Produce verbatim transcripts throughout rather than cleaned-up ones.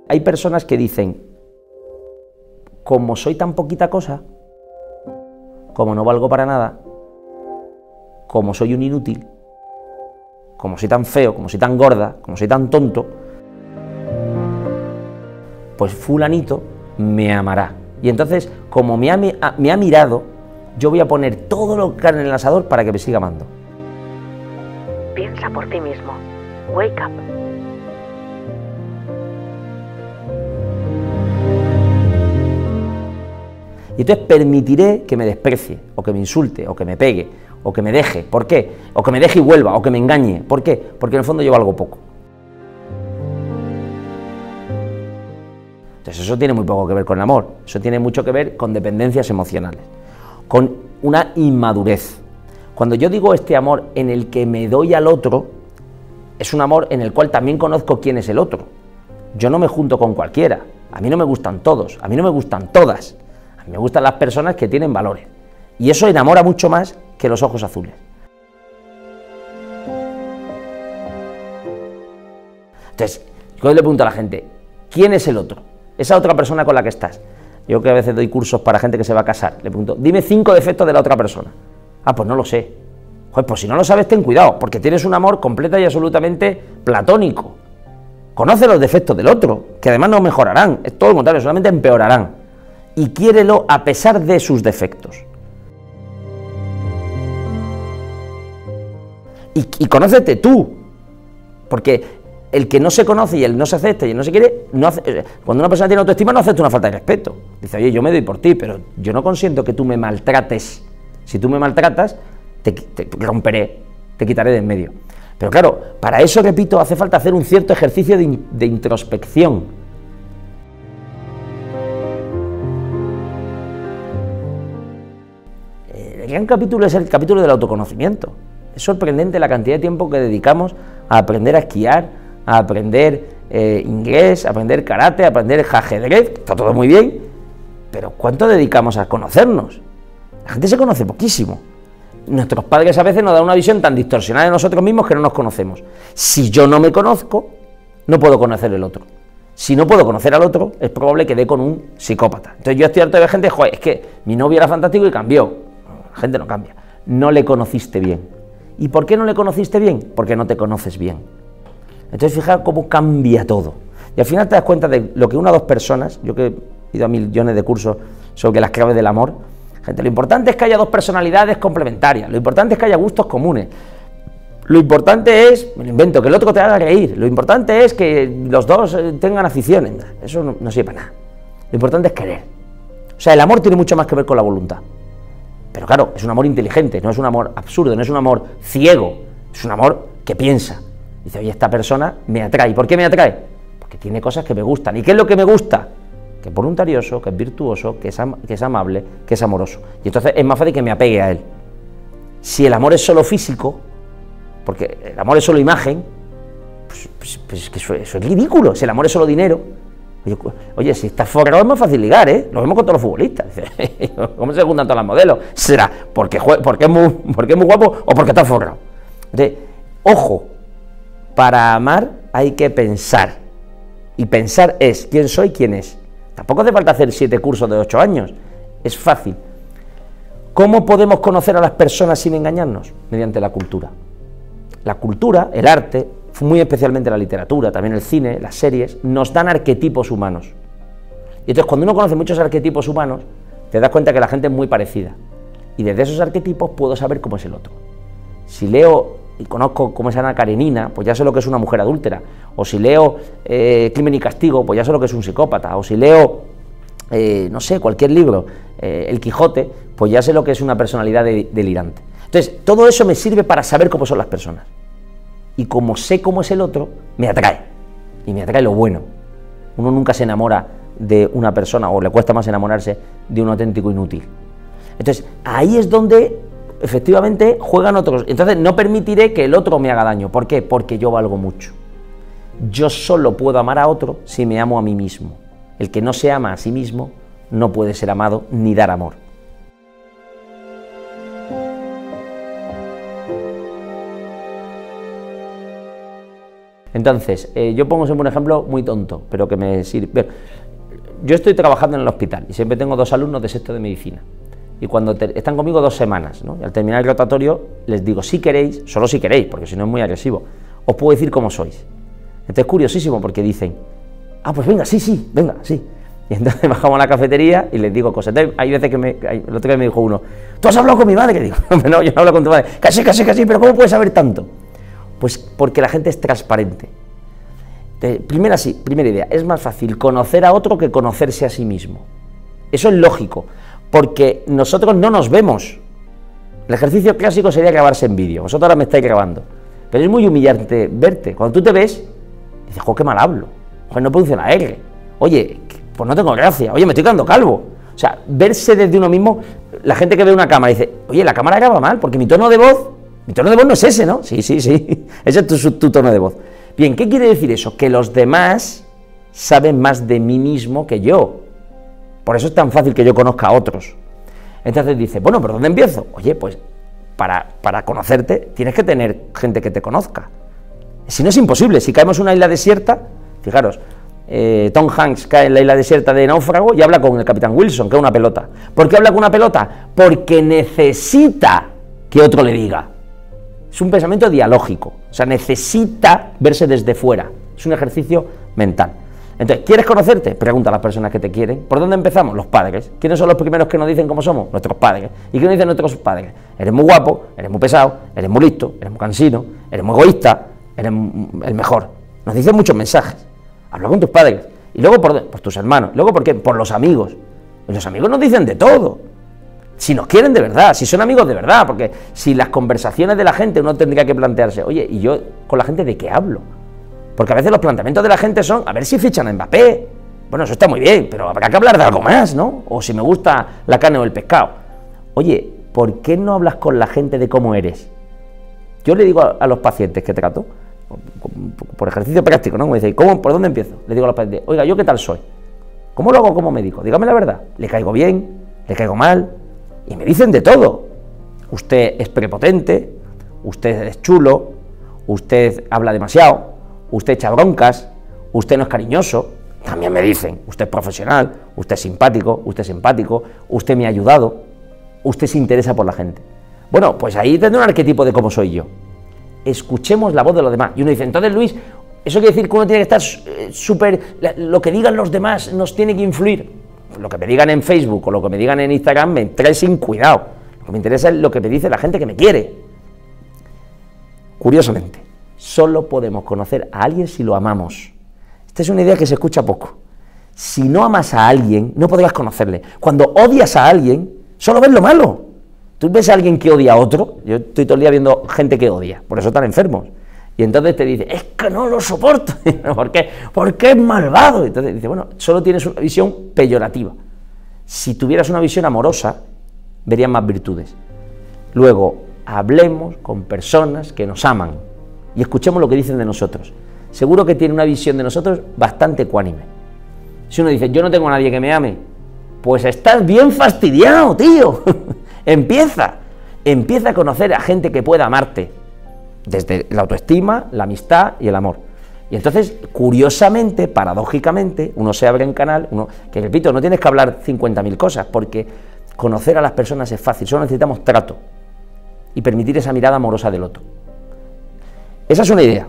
Hay personas que dicen, como soy tan poquita cosa, como no valgo para nada, como soy un inútil, como soy tan feo, como soy tan gorda, como soy tan tonto, pues fulanito me amará. Y entonces, como me ha, me ha mirado, yo voy a poner todo lo que en el asador para que me siga amando. Piensa por ti mismo. Wake up. Y entonces permitiré que me desprecie, o que me insulte, o que me pegue, o que me deje. ¿Por qué? O que me deje y vuelva, o que me engañe. ¿Por qué? Porque en el fondo yo valgo poco. Entonces eso tiene muy poco que ver con el amor, eso tiene mucho que ver con dependencias emocionales, con una inmadurez. Cuando yo digo este amor en el que me doy al otro, es un amor en el cual también conozco quién es el otro. Yo no me junto con cualquiera, a mí no me gustan todos, a mí no me gustan todas, a mí me gustan las personas que tienen valores. Y eso enamora mucho más que los ojos azules. Entonces, yo le pregunto a la gente, ¿quién es el otro? Esa otra persona con la que estás. Yo que a veces doy cursos para gente que se va a casar, le pregunto, dime cinco defectos de la otra persona. Ah, pues no lo sé. Joder, pues si no lo sabes, ten cuidado, porque tienes un amor completo y absolutamente platónico. Conoce los defectos del otro, que además no mejorarán, es todo lo contrario, solamente empeorarán. Y quiérelo a pesar de sus defectos. Y, y conócete tú, porque el que no se conoce y el no se acepta y el no se quiere, no hace, cuando una persona tiene autoestima no acepta una falta de respeto. Dice, oye, yo me doy por ti, pero yo no consiento que tú me maltrates. Si tú me maltratas, te, te romperé, te quitaré de en medio. Pero claro, para eso, repito, hace falta hacer un cierto ejercicio de, de introspección. El gran capítulo es el capítulo del autoconocimiento. Es sorprendente la cantidad de tiempo que dedicamos a aprender a esquiar, a aprender eh, inglés, a aprender karate, a aprender ajedrez, está todo muy bien, pero ¿cuánto dedicamos a conocernos? La gente se conoce poquísimo. Nuestros padres a veces nos dan una visión tan distorsionada de nosotros mismos que no nos conocemos. Si yo no me conozco, no puedo conocer el otro. Si no puedo conocer al otro, es probable que dé con un psicópata. Entonces yo estoy harto de ver gente, joder, es que mi novio era fantástico y cambió. La gente no cambia. No le conociste bien. ¿Y por qué no le conociste bien? Porque no te conoces bien. Entonces fijaos cómo cambia todo. Y al final te das cuenta de lo que una o dos personas, yo que he ido a millones de cursos sobre las claves del amor, gente, lo importante es que haya dos personalidades complementarias, lo importante es que haya gustos comunes, lo importante es, me lo invento, que el otro te haga reír, lo importante es que los dos tengan aficiones, eso no, no sirve para nada. Lo importante es querer. O sea, el amor tiene mucho más que ver con la voluntad. Pero claro, es un amor inteligente, no es un amor absurdo, no es un amor ciego, es un amor que piensa. Dice, oye, esta persona me atrae. ¿Por qué me atrae? Porque tiene cosas que me gustan. ¿Y qué es lo que me gusta? Que es voluntarioso, que es virtuoso, que es, am que es amable, que es amoroso. Y entonces es más fácil que me apegue a él. Si el amor es solo físico, porque el amor es solo imagen, pues, pues, pues es que eso, eso es ridículo. Si el amor es solo dinero, oye, oye, si estás forrado es más fácil ligar, ¿eh? Lo vemos con todos los futbolistas. ¿Cómo se juntan todas las modelos? ¿Será porque, porque, es, muy, porque es muy guapo o porque está forrado? Entonces, ojo, para amar hay que pensar. Y pensar es, ¿quién soy? ¿Quién es? Tampoco hace falta hacer siete cursos de ocho años. Es fácil. ¿Cómo podemos conocer a las personas sin engañarnos? Mediante la cultura. La cultura, el arte, muy especialmente la literatura, también el cine, las series, nos dan arquetipos humanos. Y entonces cuando uno conoce muchos arquetipos humanos, te das cuenta que la gente es muy parecida. Y desde esos arquetipos puedo saber cómo es el otro. Si leo y conozco cómo es Ana Karenina, pues ya sé lo que es una mujer adúltera. O si leo eh, Crimen y Castigo, pues ya sé lo que es un psicópata. O si leo, eh, no sé, cualquier libro, eh, El Quijote, pues ya sé lo que es una personalidad de, delirante. Entonces, todo eso me sirve para saber cómo son las personas. Y como sé cómo es el otro, me atrae. Y me atrae lo bueno. Uno nunca se enamora de una persona, o le cuesta más enamorarse de un auténtico inútil. Entonces, ahí es donde efectivamente juegan otros. Entonces no permitiré que el otro me haga daño. ¿Por qué? Porque yo valgo mucho. Yo solo puedo amar a otro si me amo a mí mismo. El que no se ama a sí mismo no puede ser amado ni dar amor. Entonces, eh, yo pongo siempre un ejemplo muy tonto, pero que me sirve. Bien, yo estoy trabajando en el hospital y siempre tengo dos alumnos de sexto de medicina. Y cuando te, están conmigo dos semanas, ¿no? Y al terminar el rotatorio les digo, si queréis, solo si queréis, porque si no es muy agresivo, os puedo decir cómo sois. Entonces es curiosísimo porque dicen, ah, pues venga, sí, sí, venga, sí. Y entonces bajamos a la cafetería y les digo cosas. Entonces, hay veces que me, hay, el otro día me dijo uno, ¿tú has hablado con mi madre? Y digo, no, yo no hablo con tu madre. Casi, casi, casi, pero ¿cómo puedes saber tanto? Pues porque la gente es transparente. Entonces, primera, sí, primera idea, es más fácil conocer a otro que conocerse a sí mismo. Eso es lógico, porque nosotros no nos vemos. El ejercicio clásico sería grabarse en vídeo. Vosotros ahora me estáis grabando. Pero es muy humillante verte. Cuando tú te ves, dices, jo, qué mal hablo. Jo, no produce la R. Oye, pues no tengo gracia. Oye, me estoy quedando calvo. O sea, verse desde uno mismo, la gente que ve una cámara dice, oye, la cámara graba mal, porque mi tono de voz, mi tono de voz no es ese, ¿no? Sí, sí, sí. Ese es tu, tu tono de voz. Bien, ¿qué quiere decir eso? Que los demás saben más de mí mismo que yo. Por eso es tan fácil que yo conozca a otros. Entonces dice, bueno, ¿pero dónde empiezo? Oye, pues para, para conocerte tienes que tener gente que te conozca. Si no es imposible, si caemos en una isla desierta, fijaros, eh, Tom Hanks cae en la isla desierta de Náufrago y habla con el Capitán Wilson, que es una pelota. ¿Por qué habla con una pelota? Porque necesita que otro le diga. Es un pensamiento dialógico, o sea, necesita verse desde fuera, es un ejercicio mental. Entonces, ¿quieres conocerte? Pregunta a las personas que te quieren. ¿Por dónde empezamos? Los padres. ¿Quiénes son los primeros que nos dicen cómo somos? Nuestros padres. ¿Y qué nos dicen nuestros padres? Eres muy guapo, eres muy pesado, eres muy listo, eres muy cansino, eres muy egoísta, eres el mejor. Nos dicen muchos mensajes. Habla con tus padres. Y luego por, por tus hermanos. ¿Luego por qué? Por los amigos. Y los amigos nos dicen de todo. Si nos quieren de verdad, si son amigos de verdad, porque si las conversaciones de la gente uno tendría que plantearse, oye, ¿y yo con la gente de qué hablo? Porque a veces los planteamientos de la gente son, a ver si fichan a Mbappé. Bueno, eso está muy bien, pero habrá que hablar de algo más, ¿no? O si me gusta la carne o el pescado. Oye, ¿por qué no hablas con la gente de cómo eres? Yo le digo a, a los pacientes que trato, por ejercicio práctico, ¿no? Como dice, ¿cómo, ¿por dónde empiezo? Le digo a los pacientes, oiga, ¿yo qué tal soy? ¿Cómo lo hago como médico? Dígame la verdad. ¿Le caigo bien? ¿Le caigo mal? Y me dicen de todo. Usted es prepotente, usted es chulo, usted habla demasiado, usted echa broncas, usted no es cariñoso. También me dicen, usted es profesional, usted es simpático, usted es empático, usted me ha ayudado, usted se interesa por la gente. Bueno, pues ahí tendré un arquetipo de cómo soy yo. Escuchemos la voz de los demás. Y uno dice, entonces Luis, ¿eso quiere decir que uno tiene que estar súper, lo que digan los demás nos tiene que influir? Lo que me digan en Facebook o lo que me digan en Instagram me trae sin cuidado. Lo que me interesa es lo que me dice la gente que me quiere. Curiosamente, solo podemos conocer a alguien si lo amamos. Esta es una idea que se escucha poco. Si no amas a alguien, no podrás conocerle. Cuando odias a alguien, solo ves lo malo. Tú ves a alguien que odia a otro, yo estoy todo el día viendo gente que odia, por eso están enfermos. Y entonces te dice, es que no lo soporto. ¿Por qué? Porque es malvado. Entonces dice, bueno, solo tienes una visión peyorativa. Si tuvieras una visión amorosa, verías más virtudes. Luego, hablemos con personas que nos aman y escuchemos lo que dicen de nosotros. Seguro que tiene una visión de nosotros bastante ecuánime. Si uno dice, yo no tengo a nadie que me ame, pues estás bien fastidiado, tío. Empieza, empieza a conocer a gente que pueda amarte. Desde la autoestima, la amistad y el amor. Y entonces, curiosamente, paradójicamente, uno se abre en canal, uno, que repito, no tienes que hablar cincuenta mil cosas, porque conocer a las personas es fácil, solo necesitamos trato y permitir esa mirada amorosa del otro. Esa es una idea.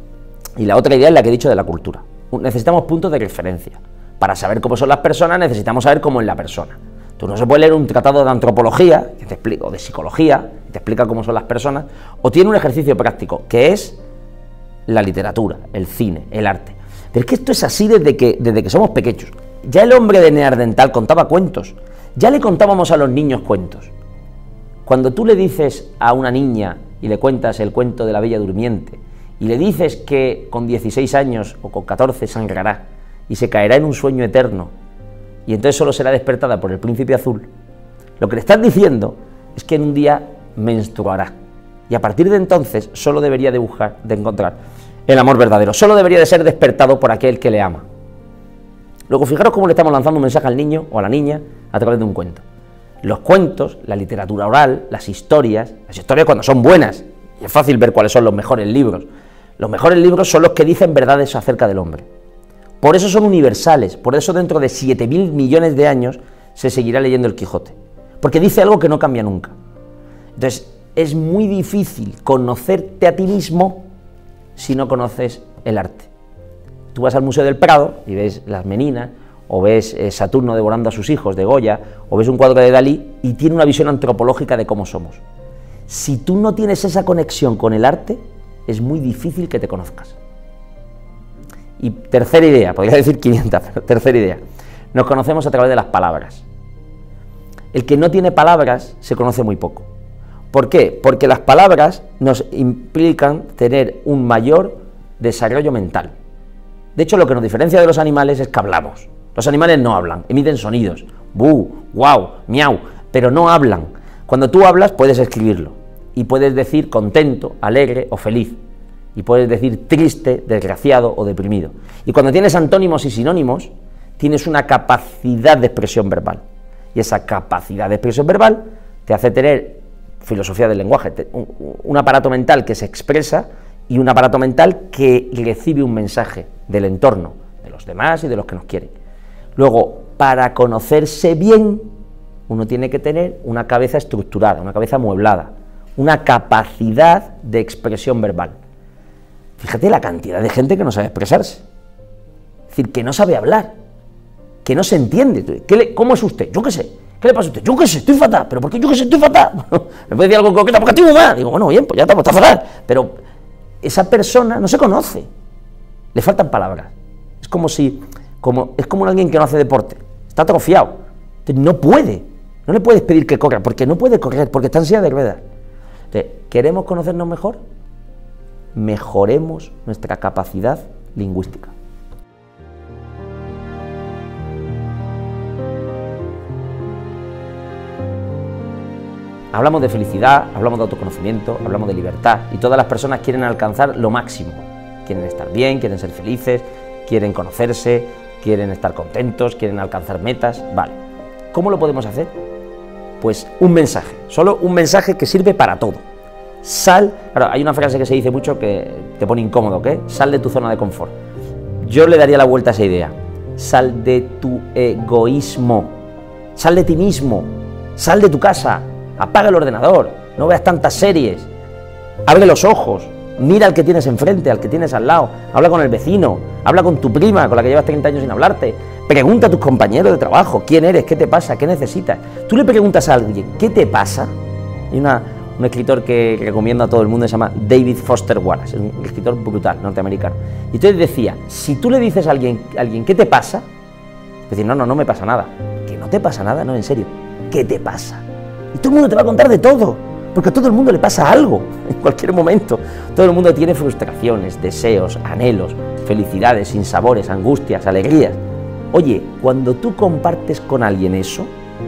Y la otra idea es la que he dicho de la cultura. Necesitamos puntos de referencia. Para saber cómo son las personas, necesitamos saber cómo es la persona. Tú no se puede leer un tratado de antropología, que te explica, o de psicología, que te explica cómo son las personas, o tiene un ejercicio práctico, que es la literatura, el cine, el arte. Pero es que esto es así desde que, desde que somos pequeños. Ya el hombre de Neandertal contaba cuentos, ya le contábamos a los niños cuentos. Cuando tú le dices a una niña y le cuentas el cuento de la Bella Durmiente, y le dices que con dieciséis años o con catorce sangrará, y se caerá en un sueño eterno, y entonces solo será despertada por el príncipe azul, lo que le estás diciendo es que en un día menstruará, y a partir de entonces solo debería de buscar, de encontrar el amor verdadero, solo debería de ser despertado por aquel que le ama. Luego fijaros cómo le estamos lanzando un mensaje al niño o a la niña a través de un cuento. Los cuentos, la literatura oral, las historias, las historias cuando son buenas, y es fácil ver cuáles son los mejores libros, Los mejores libros son los que dicen verdades acerca del hombre. Por eso son universales, por eso dentro de siete mil millones de años se seguirá leyendo el Quijote, porque dice algo que no cambia nunca. Entonces, es muy difícil conocerte a ti mismo si no conoces el arte. Tú vas al Museo del Prado y ves las Meninas, o ves eh, Saturno devorando a sus hijos, de Goya, o ves un cuadro de Dalí, y tiene una visión antropológica de cómo somos. Si tú no tienes esa conexión con el arte, es muy difícil que te conozcas. Y tercera idea, podría decir quinientas, pero tercera idea, nos conocemos a través de las palabras. El que no tiene palabras se conoce muy poco. ¿Por qué? Porque las palabras nos implican tener un mayor desarrollo mental. De hecho, lo que nos diferencia de los animales es que hablamos. Los animales no hablan, emiten sonidos, bu, guau, miau, pero no hablan. Cuando tú hablas puedes escribirlo y puedes decir contento, alegre o feliz. Y puedes decir triste, desgraciado o deprimido. Y cuando tienes antónimos y sinónimos, tienes una capacidad de expresión verbal. Y esa capacidad de expresión verbal te hace tener filosofía del lenguaje, un, un aparato mental que se expresa y un aparato mental que recibe un mensaje del entorno, de los demás y de los que nos quieren. Luego, para conocerse bien, uno tiene que tener una cabeza estructurada, una cabeza amueblada, una capacidad de expresión verbal. Fíjate la cantidad de gente que no sabe expresarse, es decir, que no sabe hablar, que no se entiende. ¿Qué le, ¿Cómo es usted? Yo qué sé. ¿Qué le pasa a usted? Yo qué sé, estoy fatal. ¿Pero por qué yo qué sé, estoy fatal? Me puede decir algo concreto, porque estoy muy mal. Digo, bueno, bien, pues ya estamos, está fatal. Pero esa persona no se conoce, le faltan palabras. Es como si, como, es como alguien que no hace deporte, está atrofiado, entonces no puede, no le puedes pedir que corra, porque no puede correr, porque está en silla de ruedas. Entonces, ¿queremos conocernos mejor? Mejoremos nuestra capacidad lingüística. Hablamos de felicidad, hablamos de autoconocimiento, hablamos de libertad, y todas las personas quieren alcanzar lo máximo. Quieren estar bien, quieren ser felices, quieren conocerse, quieren estar contentos, quieren alcanzar metas. Vale, ¿cómo lo podemos hacer? Pues un mensaje, solo un mensaje que sirve para todo. Sal, claro, hay una frase que se dice mucho que te pone incómodo, ¿qué? Sal de tu zona de confort. Yo le daría la vuelta a esa idea. Sal de tu egoísmo, sal de ti mismo, sal de tu casa, apaga el ordenador, no veas tantas series, abre los ojos, mira al que tienes enfrente, al que tienes al lado, habla con el vecino, habla con tu prima, con la que llevas treinta años sin hablarte, pregunta a tus compañeros de trabajo, ¿quién eres? ¿Qué te pasa? ¿Qué necesitas? Tú le preguntas a alguien, ¿qué te pasa? Hay una... un escritor que recomiendo a todo el mundo, se llama David Foster Wallace, es un escritor brutal, norteamericano. Y entonces decía, si tú le dices a alguien, a alguien ¿qué te pasa? Decir, no, no, no me pasa nada. ¿Que no te pasa nada? No, en serio, ¿qué te pasa? Y todo el mundo te va a contar de todo, porque a todo el mundo le pasa algo, en cualquier momento. Todo el mundo tiene frustraciones, deseos, anhelos, felicidades, sinsabores, angustias, alegrías. Oye, cuando tú compartes con alguien eso,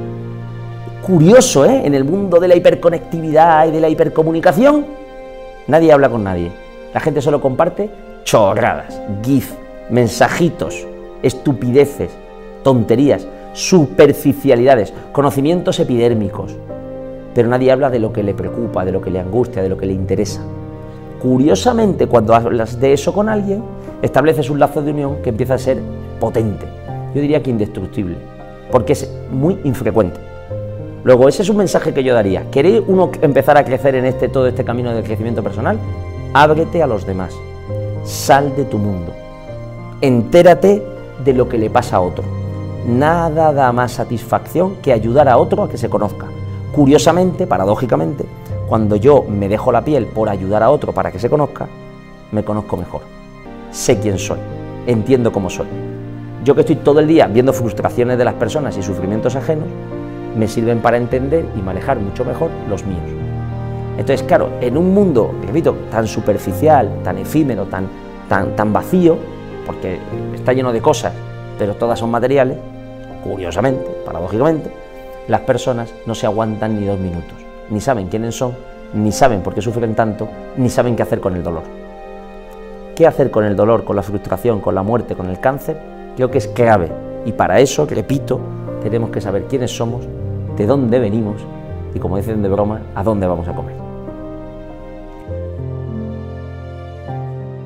curioso, ¿eh? En el mundo de la hiperconectividad y de la hipercomunicación, nadie habla con nadie. La gente solo comparte chorradas, gif, mensajitos, estupideces, tonterías, superficialidades, conocimientos epidérmicos. Pero nadie habla de lo que le preocupa, de lo que le angustia, de lo que le interesa. Curiosamente, cuando hablas de eso con alguien, estableces un lazo de unión que empieza a ser potente. Yo diría que indestructible, porque es muy infrecuente. Luego, ese es un mensaje que yo daría. ¿Queréis uno empezar a crecer en este, todo este camino del crecimiento personal? Ábrete a los demás. Sal de tu mundo. Entérate de lo que le pasa a otro. Nada da más satisfacción que ayudar a otro a que se conozca. Curiosamente, paradójicamente, cuando yo me dejo la piel por ayudar a otro para que se conozca, me conozco mejor. Sé quién soy. Entiendo cómo soy. Yo que estoy todo el día viendo frustraciones de las personas y sufrimientos ajenos, me sirven para entender y manejar mucho mejor los míos. Entonces, claro, en un mundo, repito, tan superficial, tan efímero, tan, tan, tan vacío, porque está lleno de cosas, pero todas son materiales, curiosamente, paradójicamente, las personas no se aguantan ni dos minutos, ni saben quiénes son, ni saben por qué sufren tanto, ni saben qué hacer con el dolor. ¿Qué hacer con el dolor, con la frustración, con la muerte, con el cáncer? Creo que es clave, y para eso, repito, tenemos que saber quiénes somos, de dónde venimos y, como dicen de broma, a dónde vamos a comer.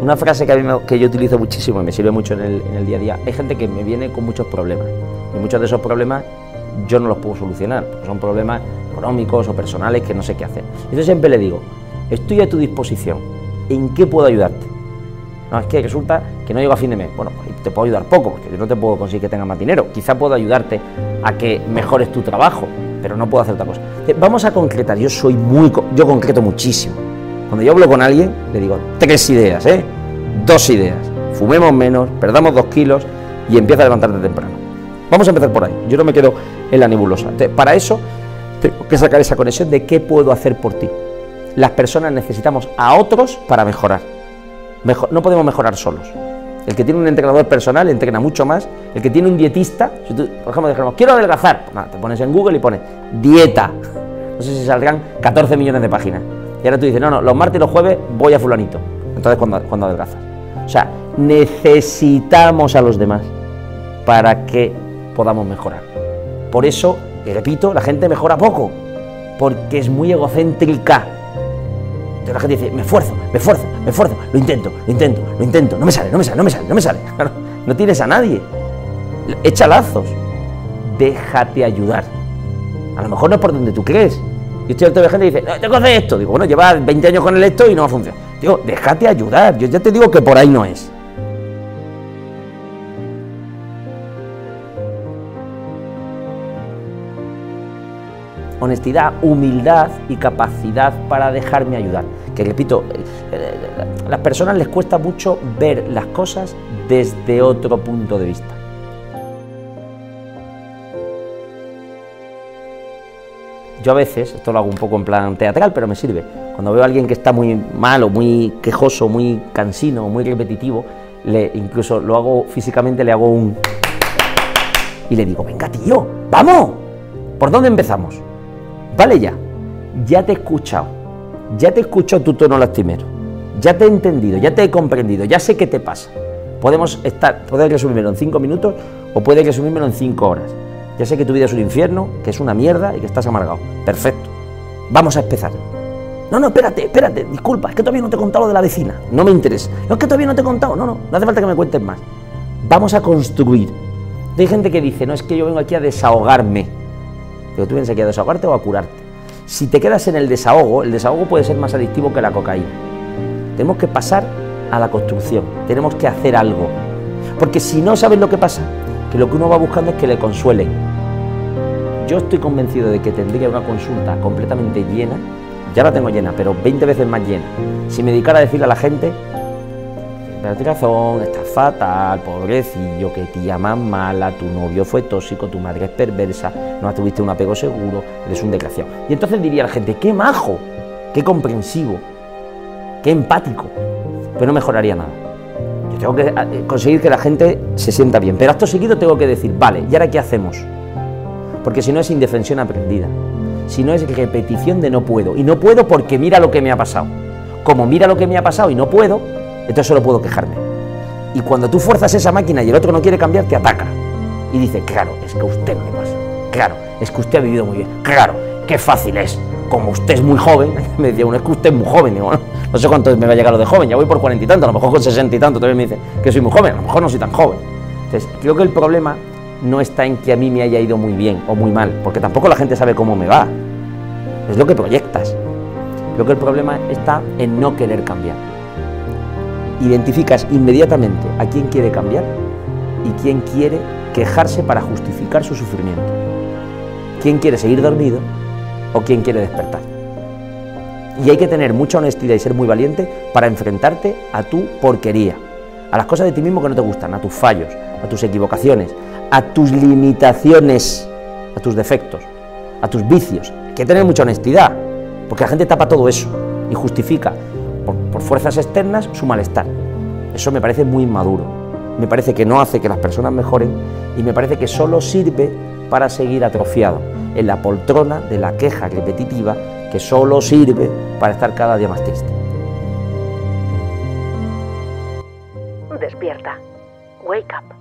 Una frase que, a mí me, que yo utilizo muchísimo y me sirve mucho en el, en el día a día. Hay gente que me viene con muchos problemas y muchos de esos problemas yo no los puedo solucionar, porque son problemas económicos o personales que no sé qué hacer. Entonces siempre le digo, estoy a tu disposición, ¿en qué puedo ayudarte? No, es que resulta que no llego a fin de mes. Bueno, pues te puedo ayudar poco, porque yo no te puedo conseguir que tengas más dinero. Quizá puedo ayudarte a que mejores tu trabajo, pero no puedo hacer otra cosa. Vamos a concretar, yo soy muy, yo concreto muchísimo. Cuando yo hablo con alguien, le digo tres ideas, ¿eh? Dos ideas. Fumemos menos, perdamos dos kilos y empieza a levantarte temprano. Vamos a empezar por ahí, yo no me quedo en la nebulosa. Entonces, para eso tengo que sacar esa conexión de qué puedo hacer por ti. Las personas necesitamos a otros para mejorar. Mejor, no podemos mejorar solos. El que tiene un entrenador personal entrena mucho más. El que tiene un dietista, si tú, por ejemplo, dijéramos, quiero adelgazar, pues nada, te pones en Google y pones dieta. No sé si saldrán catorce millones de páginas. Y ahora tú dices, no, no, los martes y los jueves voy a fulanito. Entonces, cuando, cuando adelgazas. O sea, necesitamos a los demás para que podamos mejorar. Por eso, y repito, la gente mejora poco, porque es muy egocéntrica. Entonces la gente dice, me esfuerzo, me esfuerzo, me esfuerzo, lo intento, lo intento, lo intento, no me sale, no me sale, no me sale, no me sale. No tienes a nadie. Echa lazos. Déjate ayudar. A lo mejor no es por donde tú crees. Yo estoy harto de gente que dice, no, tengo que hacer esto. Digo, bueno, llevas veinte años con el esto y no funciona. Digo, déjate ayudar. Yo ya te digo que por ahí no es. Honestidad, humildad y capacidad para dejarme ayudar. Que repito, a las personas les cuesta mucho ver las cosas desde otro punto de vista. Yo a veces, esto lo hago un poco en plan teatral, pero me sirve. Cuando veo a alguien que está muy malo, muy quejoso, muy cansino, muy repetitivo, le, incluso lo hago físicamente, le hago un... y le digo, venga tío, ¡vamos! ¿Por dónde empezamos? Vale ya, ya te he escuchado, ya te he escuchado tu tono lastimero, ya te he entendido, ya te he comprendido, ya sé qué te pasa. Podemos estar, puedes resumírmelo en cinco minutos o puedes resumírmelo en cinco horas. Ya sé que tu vida es un infierno, que es una mierda y que estás amargado. Perfecto, vamos a empezar. No, no, espérate, espérate, disculpa, es que todavía no te he contado lo de la vecina, no me interesa. No, es que todavía no te he contado, no, no, no hace falta que me cuentes más. Vamos a construir. Hay gente que dice, no, es que yo vengo aquí a desahogarme. Pero tú vienes aquí a desahogarte o a curarte. Si te quedas en el desahogo, el desahogo puede ser más adictivo que la cocaína. Tenemos que pasar a la construcción, tenemos que hacer algo. Porque si no, ¿sabes lo que pasa? Que lo que uno va buscando es que le consuelen. Yo estoy convencido de que tendría una consulta completamente llena, ya la tengo llena, pero veinte veces más llena. Si me dedicara a decirle a la gente, tienes razón, estás fatal, pobrecillo, que tía más mala, tu novio fue tóxico, tu madre es perversa, no tuviste un apego seguro, eres un desgraciado. Y entonces diría la gente, qué majo, qué comprensivo, qué empático, pero no mejoraría nada. Yo tengo que conseguir que la gente se sienta bien, pero acto seguido tengo que decir, vale, ¿y ahora qué hacemos? Porque si no es indefensión aprendida, si no es repetición de no puedo, y no puedo porque mira lo que me ha pasado. Como mira lo que me ha pasado y no puedo, entonces solo puedo quejarme. Y cuando tú fuerzas esa máquina y el otro no quiere cambiar, te ataca. Y dice, claro, es que a usted no le pasa. Claro, es que usted ha vivido muy bien. Claro, qué fácil es. Como usted es muy joven, me decía uno, es que usted es muy joven. Digo, bueno, no sé cuánto me va a llegar lo de joven, ya voy por cuarenta y tanto, a lo mejor con sesenta y tanto todavía me dice que soy muy joven, a lo mejor no soy tan joven. Entonces, creo que el problema no está en que a mí me haya ido muy bien o muy mal, porque tampoco la gente sabe cómo me va. Es lo que proyectas. Creo que el problema está en no querer cambiar. Identificas inmediatamente a quién quiere cambiar y quién quiere quejarse para justificar su sufrimiento. Quién quiere seguir dormido o quién quiere despertar. Y hay que tener mucha honestidad y ser muy valiente para enfrentarte a tu porquería, a las cosas de ti mismo que no te gustan, a tus fallos, a tus equivocaciones, a tus limitaciones, a tus defectos, a tus vicios. Hay que tener mucha honestidad, porque la gente tapa todo eso y justifica por, por fuerzas externas su malestar. Eso me parece muy inmaduro, me parece que no hace que las personas mejoren y me parece que solo sirve para seguir atrofiado en la poltrona de la queja repetitiva que solo sirve para estar cada día más triste. Despierta. Wake up.